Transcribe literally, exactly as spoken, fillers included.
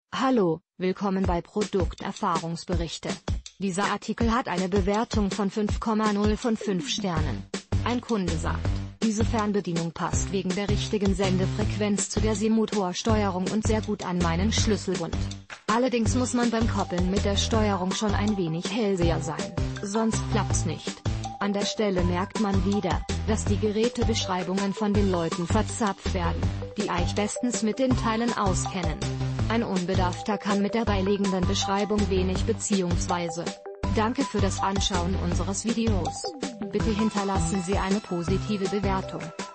Hallo, willkommen bei Produkterfahrungsberichte. Dieser Artikel hat eine Bewertung von fünf Komma null von fünf Sternen. Ein Kunde sagt, diese Fernbedienung passt wegen der richtigen Sendefrequenz zu der SIM-Motorsteuerung und sehr gut an meinen Schlüsselbund. Allerdings muss man beim Koppeln mit der Steuerung schon ein wenig hellseher sein, sonst klappt's nicht. An der Stelle merkt man wieder, dass die Gerätebeschreibungen von den Leuten verzapft werden, die euch bestens mit den Teilen auskennen. Ein Unbedarfter kann mit der beilegenden Beschreibung wenig bzw. Danke für das Anschauen unseres Videos. Bitte hinterlassen Sie eine positive Bewertung.